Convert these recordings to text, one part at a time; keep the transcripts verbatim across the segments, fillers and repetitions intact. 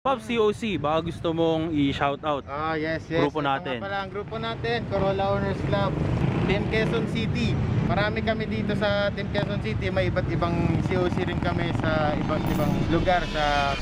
Pops, C O C, baka gusto mong i-shoutout Ah, yes, yes. grupo Ito natin. nga pala ang grupo natin, Corolla Owners Club, Team Quezon City. Marami kami dito sa Team Quezon City. May iba't ibang C O C rin kami sa iba't ibang lugar sa...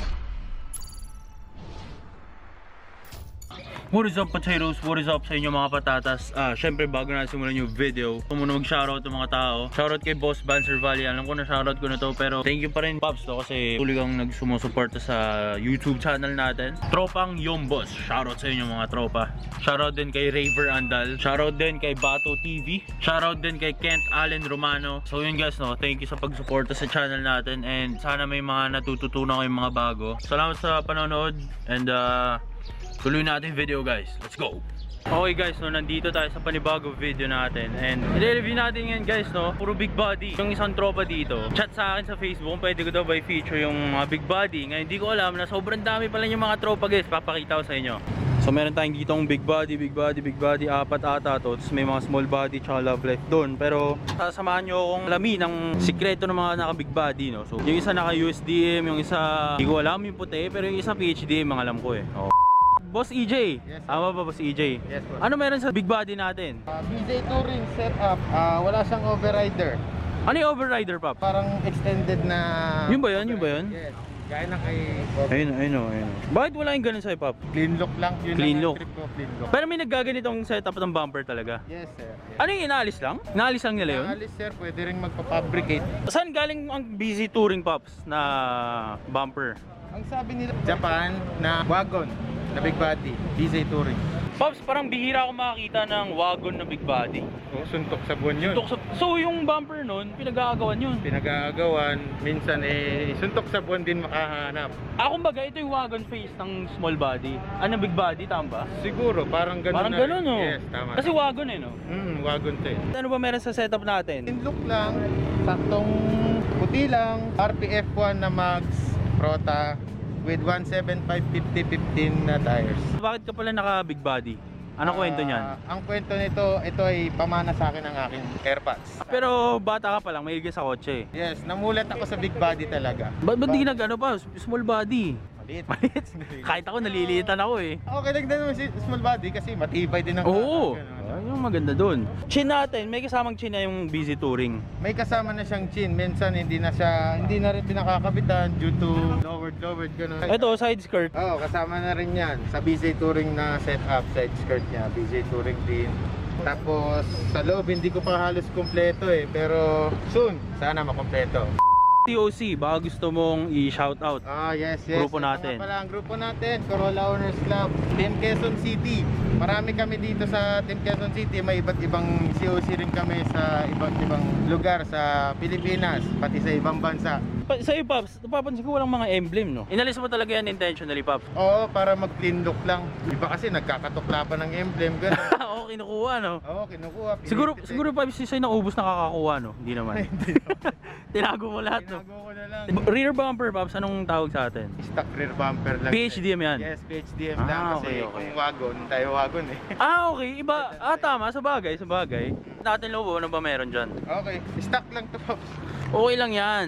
What is up, potatoes? What is up sa inyo mga patatas? Ah, syempre bago na simulan yung video, gusto muna mag-shoutout ng mga tao. Shoutout kay Boss Banser Valley. Alam ko na shoutout ko na to, pero thank you pa rin Pops to kasi tuloy kang nagsumusuporta sa YouTube channel natin. Tropang Yombos, shoutout sa inyo mga tropa. Shoutout din kay Raver Andal. Shoutout din kay Bato T V. Shoutout din kay Kent Allen Romano. So yun guys, no, thank you sa pagsuporta sa channel natin and sana may mga natututunan kayong mga bago. Salamat sa panonood and uh tuloy natin video guys. Let's go! Okay guys, no, nandito tayo sa panibago video natin and i-review natin yan guys, no, puro big body. Yung isang tropa dito chat sa akin sa Facebook kung pwede ko daw ba i-feature yung mga big body. Ngayon hindi ko alam na sobrang dami pala yung mga tropa guys. Papakita ko sa inyo. So meron tayong ditong big body, big body, big body, apat ata to. Tapos may mga small body tsaka love life doon. Pero sasamahan nyo akong alamin ng sikreto ng mga naka big body, no. So yung isa naka U S D M, yung isa hindi ko alam yung puti, pero yung isa P H D M ang alam ko eh. Oh. Boss E J, Yes, tama ba Boss E J? Yes, boss. Ano meron sa big body natin? Uh, B J Touring setup, uh, wala siyang overrider. Ano yung overrider, Pop? Parang extended na... Yun ba yun? Yun ba yun? Yes. Gaya na kay... Ayun, ayun, o, ayun. Bakit wala yung ganun sa'yo, Pop? Clean look lang. Yun Clean lang ang look. trip ko, clean look. Pero may naggaganitong setup ng bumper talaga. Yes, sir. Yes. Ano yung inaalis lang? Inaalis lang nila yun? Alis, sir, pwede rin magpa-fabricate. Saan galing ang B Z Touring, Pops, na bumper? Ang sabi nila, Japan na wagon na big body, B J Touring. Pops, parang bihira ako makakita ng wagon na big body. Oh, suntok sa buwan yun. Suntok sa- So yung bumper nun, pinag-aagawan yun. Pinag-aagawan, minsan eh, suntok sa buwan din makahanap. Ah, kumbaga, ito yung wagon face ng small body. Ano, big body, tama ba? Siguro, parang ganun Parang na rin. ganun, no? Yes, tama. Kasi wagon eh, no? Hmm, wagon to eh. Ano ba meron sa setup natin? In look lang, saktong puti lang, R P F one na Max Prota with one seventy-five fifty fifteen na tires. Bakit ka pala naka big body? Anong kwento niyan? Ah, ang kwento nito, ito ay pamana sa akin ng aking AirPods. Pero bata ka pa lang, mahilig ka sa kotse. Yes, namulat ako sa big body talaga. Ba't ba't di nag ano pa? Small body. Maliit. Maliit. Kahit ako naliliitan ako eh. Okay lang din naman si small body kasi matibay din ang Oo. ganun. Ay, yung maganda doon. Chin natin, may kasamang chin na yung B Z Touring. May kasama na siyang chin. Minsan hindi na siya, hindi na rin pinakakabitan due to lowered, lowered, gano'n. Ito, side skirt. Oo, kasama na rin yan. Sa B J Touring na setup, side skirt niya. B J Touring din. Tapos, sa loob, hindi ko pa halos kumpleto eh. Pero, soon, sana makumpleto. C O C, baka gusto mong i-shoutout. Ah, yes, yes. Grupo Ito natin. nga pala ang grupo natin, Corolla Owners Club, Team Quezon City. Marami kami dito sa Team Quezon City. May iba't ibang C O C rin kami sa iba't ibang lugar sa Pilipinas, pati sa ibang bansa. Pa sa'yo, Pops, napapansin ko walang mga emblem, no? Inalis mo talaga yan intentionally, Pops. Oo, para mag-clean look lang. Iba kasi nagkakatukla pa ng emblem, gano'n. Oo, kinukuha, no? Oo, kinukuha. Siguro, pinipit- siguro Pops, sa'yo naubos na kakakuha, no? Hindi naman. Hindi. Tinago mo lahat, no? Tinago ko na lang. Rear bumper, Pops, anong tawag sa atin? Stock rear bumper lang. P H D M yan? Yes, P H D M Ah, lang kasi okay, okay. kung wagon, tayo wagon eh. Ah, okay. Iba. Ah, tama. Sa bagay, sa bagay. Natin lobo, ano ba meron dyan? Okay, stock lang to, Pops. Okay lang yan.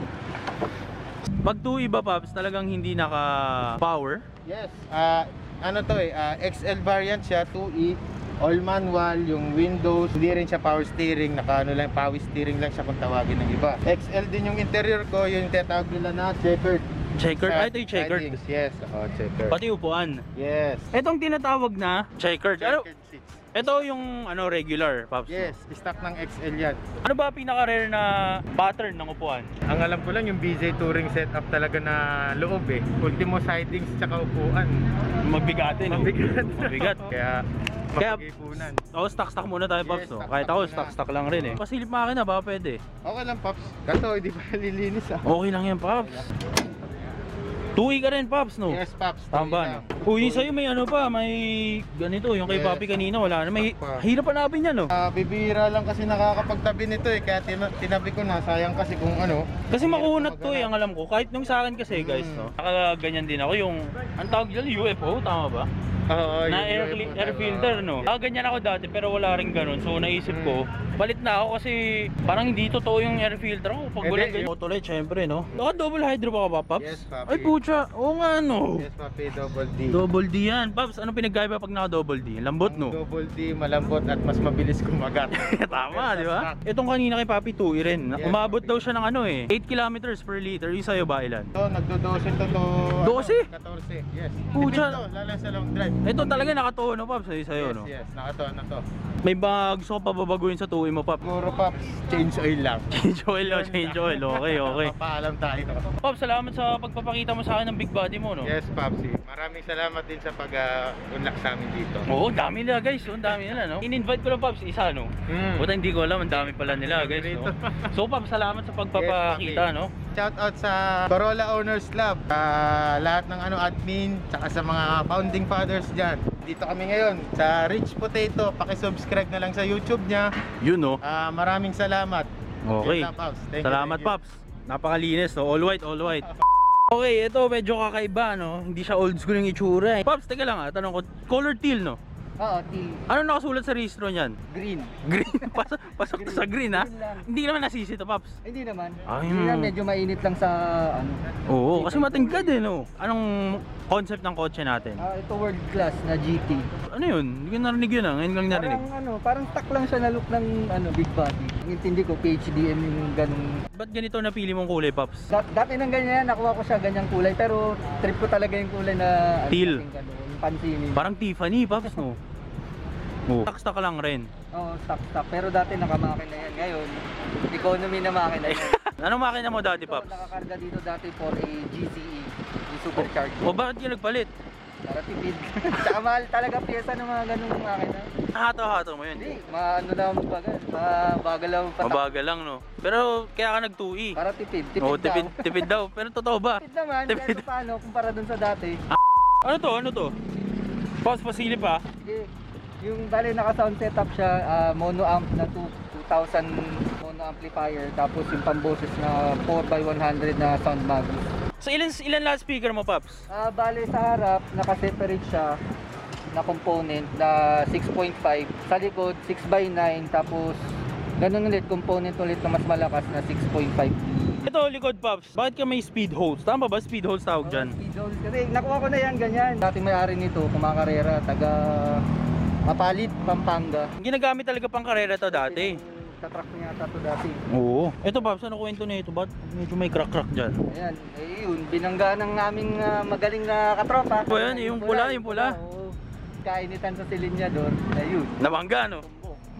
Pag two iba, Pops, talagang hindi naka-power. Yes, ah ano to eh, ah, X L variant siya, two E, all manual, yung windows, hindi rin siya power steering, naka ano lang, power steering lang siya kung tawagin ng iba. X L din yung interior ko, yung tinatawag nila na checkered. Checkered? Sa Ah, ito yung checkered. sidings, yes, oh, checkered. Pati upuan. Yes. Itong tinatawag na checkered. Ano? Checkered seats. Ito yung ano regular, Pops. Yes, stock ng X L yan. Ano ba pinaka-rare na pattern ng upuan? Ang alam ko lang yung B J Touring setup talaga na loob eh. Ultimo sidings tsaka upuan. Magbigatin. no? Mabigat. Mabigat. Kaya Kaya- mapagipunan. Oo, stock-stock muna tayo, Pops. Yes, no? stock-stock Kahit ako, muna. stock-stock lang rin eh. Pasilip makina ba? Pwede. Okay lang, Pops. Kaso hindi pa lilinis ah. Okay lang yan, Pops. Tuwi ka rin, Pops, no? Yes, Pops. Tama ba, no? Uy, yung sa'yo may ano pa, may ganito, yung kay Yes. Papi kanina, wala na. May Pa. hirap hanapin yan, no? Ah, bibihira lang kasi nakakapagtabi nito eh, kaya tina- tinabi ko na, sayang kasi kung ano. Kasi hirap makunat to eh, ang maghanap. alam ko. Kahit nung sa akin kasi, guys, Mm. no? Nakaganyan din ako, yung, ang tawag dyan, U F O, tama ba? Oo, na yung air, U cli- F O air talaga. filter, no? Ah, ganyan ako dati pero wala rin ganun. So naisip ko, palit na ako kasi parang hindi totoo yung air filter ko. Pag Hindi, wala yung- ganyan. Autolite, syempre, no? Naka double hydro pa ka ba, Paps? Yes, papi. Ay, pucha. Oo nga, no? Yes, papi, double D. Double D yan. Paps, anong pinagkaiba pag naka double D? Lambot, Ang no? Double D, malambot at mas mabilis kumagat. Tama, di ba? Itong kanina kay Papi two rin. Yes, Umabot Papi. daw siya ng ano eh, eight kilometers per liter. Yung sa'yo ba ilan? Ito, nagdo-dose to to... Dose? Ano, fourteen, yes. Pucha. Tipid to, lalo sa long drive. Ito talaga nakatuo, no, Paps? Sa'yo, sa'yo, Yes, no? yes, nakatoon na to. May ba gusto ko pa babaguhin sa two mo, Paps? Siguro, Pops, change oil lang. Change oil, oh, change oil. Okay, okay. Papaalam tayo. Pops, salamat sa pagpapakita mo sa akin ng big body mo, no? Yes, Popsy. Maraming salamat din sa pag-unlock sa amin dito. Oo, dami nila guys, ang dami nila, no? In-invite ko lang, Pops, isa, no? Mm. Buta hindi ko alam, ang dami pala nila, guys, no? So, Pops, salamat sa pagpapakita, Yes, no? Shout out sa Corolla Owners Club, ah, lahat ng ano admin, tsaka sa mga founding fathers dyan. Dito kami ngayon sa Rich Potato. Paki-subscribe na lang sa YouTube niya. Yun, no? Ah, maraming salamat. Okay. Yun lang, Pops. Thank you, Salamat, thank you. Pops. Napakalinis, no? All white, all white. Okay, ito medyo kakaiba, no? Hindi siya old school yung itsura, eh. Pops, teka lang, ah. Tanong ko, color teal, no? Oo, teal. Ano nakasulat sa registro niyan? Green. Green. Pasok, pasok to sa green, ha? Green lang. Hindi naman nasisi to, Pops. Hindi naman. Ay, Hindi mm. na, medyo mainit lang sa ano. Oo, kasi matingkad, eh, no? Anong concept ng kotse natin? Ah, ito world class na G T. Ano yun? Hindi ko narinig yun, ah. Ngayon lang narinig. Parang ano, parang stock lang siya na look ng ano, big body. Ang intindi ko P H D M yung ganung. Ba't ganito napili mong kulay, Pops? Da- dati nang ganyan, nakuha ko siya ganyang kulay, pero trip ko talaga yung kulay na ano, Teal. kasing ganun, yung pansinin. Parang Tiffany, Pops, no? Oo. Stock ka lang rin. Oo, stock stock. Pero dati nakamakina yan. Ngayon, economy na makina yan. Anong makina mo dati, Ito, Pops? nakakarga dito dati for a G C E, yung supercharged. O bakit yung nagpalit? Para tipid. Tsaka mahal talaga pyesa ng mga ganung makina. Hato-hato mo yun. Hindi, maano lang bagal. Mabagal lang patak. Mabagal lang, no? Pero kaya ka nag-two E. Para tipid. Tipid Oo, daw. tipid, tipid daw. Pero totoo ba? Tipid naman, Tipid. kahit paano kumpara dun sa dati. Ano to? Ano to? Pops, pasilip pa. Eh, yung bali naka-sound setup siya, ah, mono amp na two thousand mono amplifier, tapos yung pamboses na four by one hundred na sound magus. So ilan ilan loudspeaker mo, Pops? Ah, bali sa harap, naka-separate siya na component na six point five. Sa likod, six by nine, tapos ganun ulit, component ulit na mas malakas na six point five. Ito, likod, Pops. Bakit ka may speed hose? Tama ba? Speed hose tawag dyan. Oh, kasi nakuha ko na yan, ganyan. Dati may-ari nito, kumakarera, taga Mapalit, Pampanga. Ginagamit talaga pang karera to dati. Tatrack niya yata to dati. Oo. Ito, Pops, ano kwento na ito? Ba't medyo may crack-crack dyan? Ayan, eh yun, binangga ng naming ah, magaling na katropa. O yan, yung pula, yung pula. Oo. Kainitan sa silinya doon, ayun. Nabangga, no?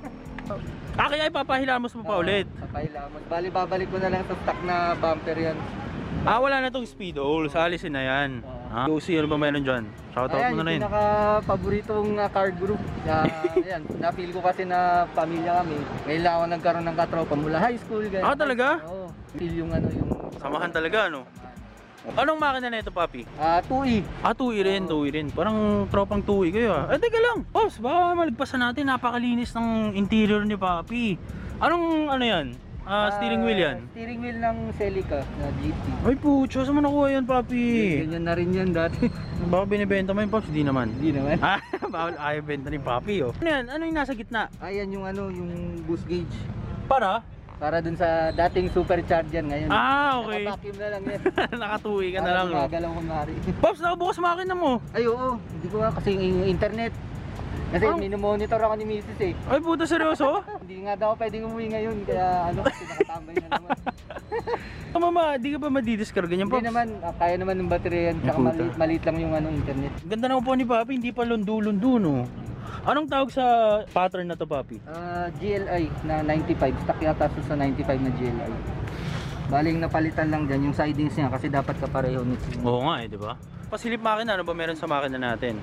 Ah, kaya ipapahilamos mo pa ulit. Sa pailamon. Bali, babalik ko na lang sa stock na bumper yan. Ah, wala na tong speed hole. Alisin na yan. Ah, U C, ano ba meron dyan? Shoutout mo Ayan, na yung rin. pinaka-paboritong uh, car group. Uh, ayan, na-feel ko kasi na pamilya kami. Ngayon lang ako nagkaroon ng katropa mula high school. Ganyan. Ah, talaga? Oo. Feel yung ano, yung... Samahan talaga, no? Anong makina na ito, Papi? Ah, two E. Ah, two E rin, two E rin. Parang tropang two E kayo, ah. Eh, teka lang. Pops, baka malagpasan natin. Napakalinis ng interior ni Papi. Anong, ano yan? Ah, steering wheel yan? Steering wheel ng Celica na G T. Ay, pucho. Saan mo nakuha yan, Papi? Ganyan na rin yan dati. Baka binibenta mo yung Pops? Di naman. Hindi naman. Ah, bawal ayaw benta ni Papi, oh. Ano yan? Ano yung nasa gitna? Ayan yung ano, yung boost gauge. Para? Para dun sa dating supercharge yan ngayon. Ah, okay. Naka-vacuum na lang yan. Naka-two E ka na lang, no? Para gumagalaw kunwari. Pops, nakabukas makina mo. Ay, oo. Hindi ko nga kasi yung internet. Kasi Ah. minomonitor ako ni Missus eh. Ay, puta, seryoso? Hindi nga daw pwedeng umuwi ngayon. Kaya ano, kasi nakatambay na naman. Ah, mama, di ka ba madidiscard ganyan, Hindi Pops? naman, ah, kaya naman ng baterya yan. Tsaka Puta. maliit, maliit lang yung ano, internet. Ganda na po ni Papi, hindi pa lundo-lundo, no? Anong tawag sa pattern na to, Papi? Ah, G L I na ninety-five. Stock yata siya sa ninety-five na G L I. Baling napalitan lang dyan yung sidings niya kasi dapat kapareho nito. Oo nga eh, di ba? Pasilip makina, ano ba meron sa makina natin?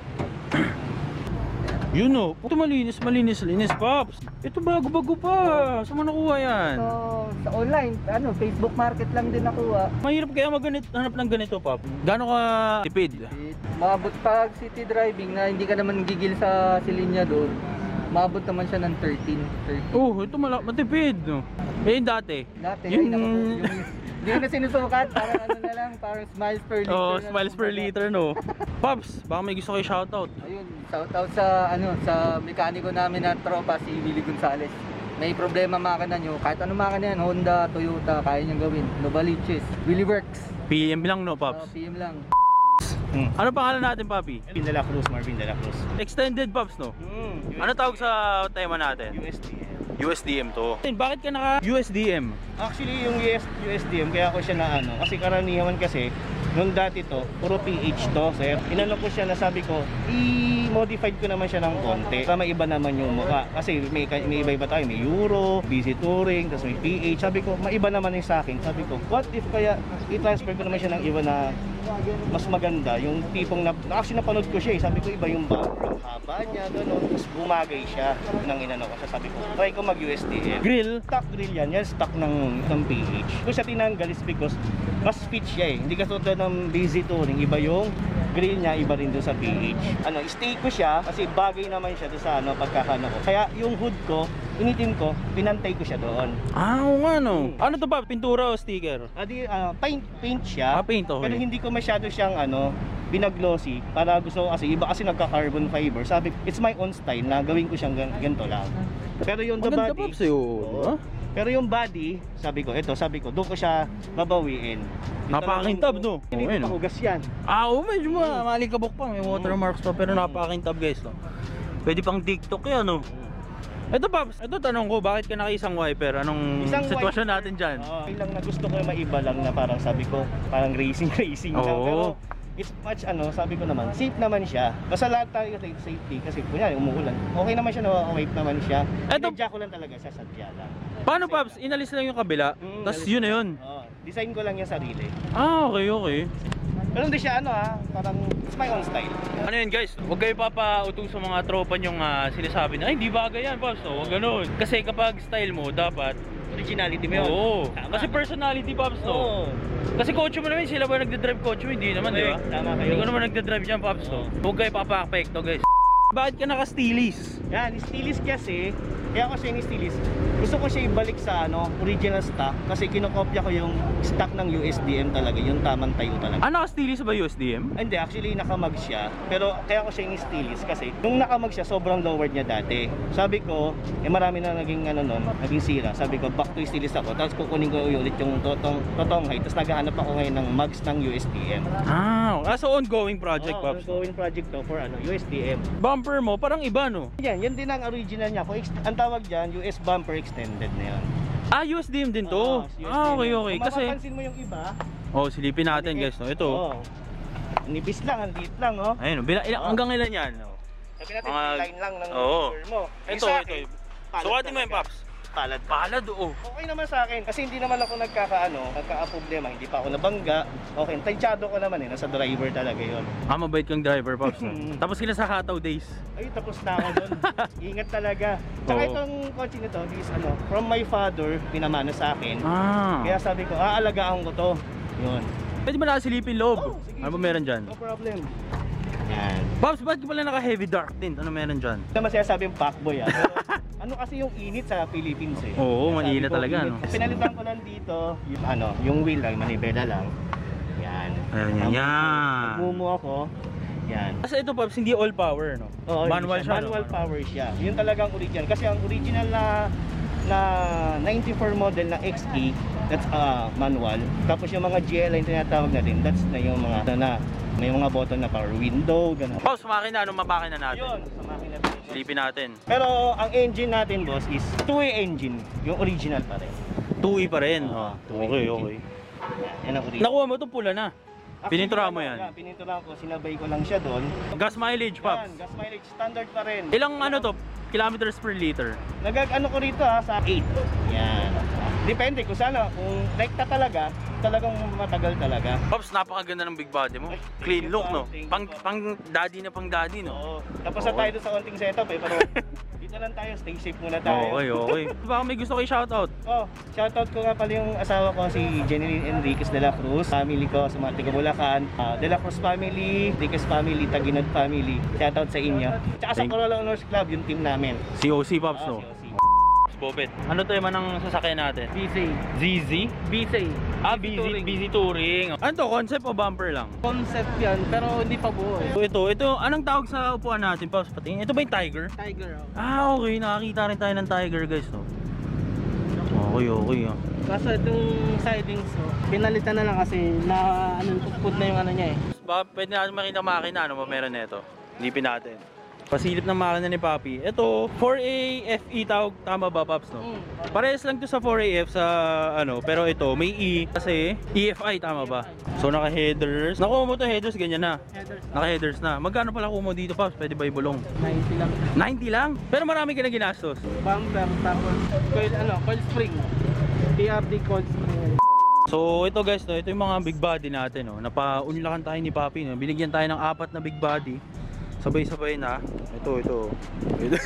Yun o, ito malinis, malinis, linis, Pops. Ito bago-bago pa. Saan mo nakuha yan? So, sa online, ano, Facebook Market lang din nakuha. Mahirap kaya maganit, hanap ng ganito, Pop. Gano'n ka tipid? Maabot pag city driving na hindi ka naman gigil sa silinya doon. Maabot naman siya ng thirteen. thirteen. Oh, ito mala matipid, no? Eh, yung dati. Dati, Yung- yung, yung, Hindi ko na sinusukat, parang ano na lang, parang smiles per liter. Oh, na smiles lang, per kumbaga. liter, no? Pops, baka may gusto kayo shoutout. Ayun, shout out sa ano sa mekaniko namin na tropa si Willie Gonzales. May problema makina nyo, kahit anong makina yan, Honda, Toyota, kaya niyang gawin. Novaliches, Willie Works. P M lang, no, Uh, Pops? P M lang. Hmm. Ano pangalan natin, Papi? Marvin de la Cruz, Marvin de la Cruz. Extended, Pops, no? Mm, Ano tawag sa tema natin? U S D M. U S D M to. Bakit ka naka U S D M? Actually, yung U S, U S D M, kaya ako siya na ano, kasi karaniwan kasi, nung dati to, puro P H to, sir. Inano ko siya na sabi ko, i-modified ko naman siya ng konti para maiba naman yung mukha. Kasi may, may iba-iba tayo, may Euro, busy touring, tapos may P H. Sabi ko, maiba naman yung sa akin. Sabi ko, what if kaya i-transfer ko naman siya ng iba na mas maganda, yung tipong na, actually napanood ko siya eh. Sabi ko, iba yung bumper, yung haba niya, gano'n. Tapos bumagay siya nang inano ko siya. Sabi ko, try ko mag-U S D M. Grill? Stock grill yan, yan stock ng, ng P H. Kung siya tinanggal is because mas fit siya eh. Hindi ka tulad ng busy touring, iba yung grill niya, iba rin doon sa P H. Ano, stay ko siya kasi bagay naman siya doon sa ano, pagkakano ko. Kaya yung hood ko, initim ko, pinantay ko siya doon. Ah, oo nga, no? Ano to, Pop? Pintura o sticker? Adi, ah, paint, paint siya. Ah, paint, okay. Pero hindi ko masyado siyang ano, pinaglossy para gusto ko kasi iba kasi nagka-carbon fiber. Sabi, it's my own style na gawin ko siyang gan- ganito lang. Pero yung the Maganda, body, Pops, eh, oo, oo. di ba? Pero yung body, sabi ko, ito, sabi ko, doon ko siya babawiin. Yung Napakakintab, no? Hindi Oo, yun, ko no? pahugas yan. Ah, oo, medyo ma malikabok pa. May watermarks pa, pero napakakintab, guys, no? Pwede pang TikTok yan, no? Ito, Pops, ito tanong ko, bakit ka naka-isang wiper? Anong Isang sitwasyon wiper. natin dyan? Oo. Ilang na gusto ko yung maiba lang na parang sabi ko, parang racing racing lang. Oo. Pero it's much ano, sabi ko naman, safe naman siya. Basta lahat tayo safe safety kasi kunyari umuulan. Okay naman siya, na-wave naman siya. Eto- Sinadya ko lang talaga sa sadya lang. Paano, Pops? Inalis lang yung kabila, Mm, tas inalis- yun na yun. Oo. Design ko lang yung sarili. Ah, okay, okay. Pero hindi siya ano ah, parang it's my own style. Ano yun, guys? Huwag kayo papauto sa mga tropa nyong ah, sinasabi na, ay, hindi bagay yan, Pops. No? Huwag ganun. Kasi kapag style mo, dapat... Originality mo yun. Oo. Tama. Kasi personality, Pops, no? Oo. Kasi coach mo naman, sila ba nagdadrive coach mo? Hindi naman, di ba? Correct. Tama kayo. Hindi ko naman nagdadrive dyan, Pops, no? Oo. Huwag kayo papapekto, guys. Bakit ka naka-steelies? Yan, stilis kasi, kaya ako siya yung stilis. Gusto ko siya ibalik sa ano, original stock kasi kinokopya ko yung stock ng U S D M talaga, yung tamang tayo talaga. Ah, naka-steelies ba U S D M? Hindi, actually nakamag siya. Pero kaya ko siya yung stilis kasi nung nakamag siya, sobrang lowered niya dati. Sabi ko, eh marami na naging ano nun, naging sira. Sabi ko, back to stilis ako. Tapos kukunin ko ulit yung totong, totong height. Tapos naghahanap ako ngayon ng mags ng U S D M. Ah, ah so ongoing project, Oo, Pops. ongoing project to for ano, U S D M. Bumper mo, parang iba, no? Yan, yan din ang original niya. Kung ex- ang tawag dyan, U S bumper extended na yan. Ah, U S D M din to. Oo, U S D M. Ah, okay, okay. Kung Kasi, mapapansin mo yung iba, oh, silipin natin, guys, no? Ito. Oo. Nipis lang, ang liit lang, oh. Ayun, no? Bila, ilang, Oo. hanggang ilan yan? No? Sabi natin, Mga- line lang ng Oo. picture mo. Yung Ito, sa ito. akin, palad Sukatin mo yung talaga. Pops. Palad. Palad, oh. Okay naman sa akin, kasi hindi naman ako nagkakaano, nagka-problema, hindi pa ako nabangga. Okay, tansyado ko naman eh, nasa driver talaga yon. Ah, mabait kang driver, Pops. No? Mm. Tapos sila sa Kataw Days. Ay, tapos na ako doon. Ingat talaga. Tsaka Oo. itong kotse nito, is ano, from my father, pinamana sa akin. Ah. Kaya sabi ko, aalagaan ko to. Yun. Pwede ba nakasilipin loob? Oh, sige, Ano ba sige. meron dyan? No problem. Yan. Pops, ba't ka pala naka-heavy dark tint? Ano meron dyan? Hindi naman sinasabi yung fuckboy ah. Pero ano kasi yung init sa Philippines eh. Oo, Kaya mainit sabi ko, talaga, init. no? Pinalitan ko lang dito, yung, ano, yung wheel lang, manibela lang. Yan. Ayan, yan, yan. Nagmumu ako. Yan. Kasi ito, Pops, hindi all power, no? Oo, Manual hindi siya, Manual no? power siya. Yun talagang original. Kasi ang original na na ninety-four model na X E, that's uh, manual. Tapos yung mga G L yung tinatawag natin, that's na yung mga na may mga button na power window, gano'n. Pops, makina, anong mapakina natin? Yun, sa makina din. Silipin natin. Pero ang engine natin, boss, is two-way engine. Yung original pa rin. two E pa rin. Oo, Oh, two-way okay, engine. okay. Yan, yan ang original. Nakuha mo ito pula na. Pinintura mo yan. Actually, pinintura ko, sinabay ko lang siya doon. Gas mileage, Pops. Yan, gas mileage standard pa rin. Ilang ano to? Kilometers per liter? Nagag ano ko rito ha, sa eight. Yan. Depende kung sana, kung rekta talaga, talagang matagal talaga. Pops, napakaganda ng big body mo. Ay, Clean thank you, look, no? Pops. Thank you, Pang, Pops. pang daddy na pang daddy, no? Oo. Tapos na Okay. tayo doon sa konting setup eh, pero dito lang tayo, stay safe muna tayo. Okay, okay. Baka may gusto kayo shoutout. Oh, shoutout ko nga pala yung asawa ko, si Jeneline Enriquez de la Cruz. Family ko sa mga taga Bulacan. Uh, de la Cruz family, Enriquez family, Taginod family. Shoutout sa inyo. Tsaka sa Thank- Corolla Honors Club, yung team namin. C O C, Pops, Ah, no? si O C. Pops Bobet. Ano to yung manang sasakyan natin? B C. Z Z? B C. Ah, B Z Touring. B Z Touring. Ano to, concept o bumper lang? Concept yan, pero hindi pa buo eh. So, ito, ito, anong tawag sa upuan natin, Pops? Patingin. Ito ba yung Tiger? Tiger. Oh. Ah, okay. Nakakita rin tayo ng Tiger, guys, no? Okay, okay, ah. Kaso itong sidings, oh, pinalitan na lang kasi na ano, food na yung ano niya eh. Ba, pwede natin makita makina, ano ba meron nito? Lipin natin. Pasilip ng makina ni Papi. Ito, four A F E tawag, tama ba, Paps, no? Mm. Parehas lang to sa four A F sa ano, pero ito may E kasi E F I, tama ba? So naka-headers. Nakuha mo to headers, ganyan na. Headers. Naka-headers na. Magkano pala kuha mo dito, Paps? Pwede ba ibulong? ninety lang. ninety lang? Pero marami ka na ginastos. Bumper, tapos coil, ano, coil spring. T R D coil spring. So ito guys, no, ito yung mga big body natin, no. Napaunlakan tayo ni Papi, no. Binigyan tayo ng apat na big body. Sabay-sabay na. Ito, ito. ito.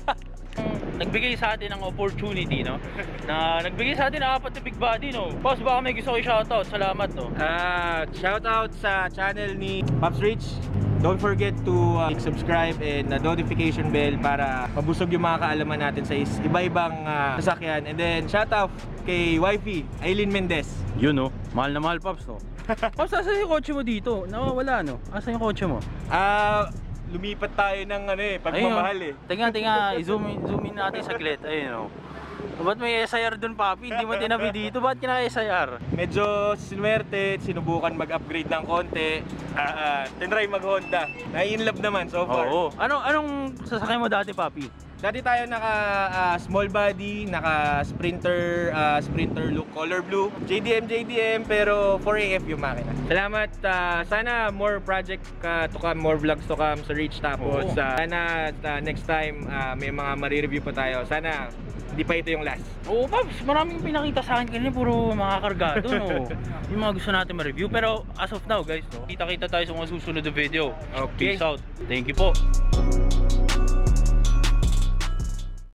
Nagbigay sa atin ng opportunity, no? Na nagbigay sa atin ng apat na big body, no? Boss, baka may gusto ko i-shoutout. Salamat, no? Ah, shoutout sa channel ni Pops Rich. Don't forget to uh, subscribe and the notification bell para mabusog yung mga kaalaman natin sa is- iba-ibang uh, sasakyan. And then shoutout kay wifey, Aileen Mendez. Yun, no? Mahal na mahal, Pops, no? Pops, asan yung kotse mo dito? Nawawala, no? Asan yung kotse mo? Ah, lumipat tayo ng ano eh, pagmamahal eh. Tinga, tinga. I-zoom in, zoom in natin saglit. Ayun, no? Ba't may S I R dun, Papi? Hindi mo tinabi dito. Ba't kina-S I R? Medyo sinuwerte, sinubukan mag-upgrade ng konti. Ah, ah, tinry mag-Honda. Nai-inlove naman so far. Oo. Ano, anong sasakyan mo dati, Papi? Dati tayo naka ah, small body, naka sprinter, ah, sprinter look, color blue, J D M J D M pero four A F yung makina. Salamat, ah, sana more project ka to come, more vlogs to come sa Reach tapos Oo. ah, sana ah, next time ah, may mga ma-review pa tayo. Sana hindi pa ito yung last. Oo, Pops, maraming pinakita sa akin kanina, puro mga kargado, no? Yung mga gusto natin ma-review. Pero as of now, guys, no? Kita-kita tayo sa mga susunod na video. Okay. Peace out. Thank you po.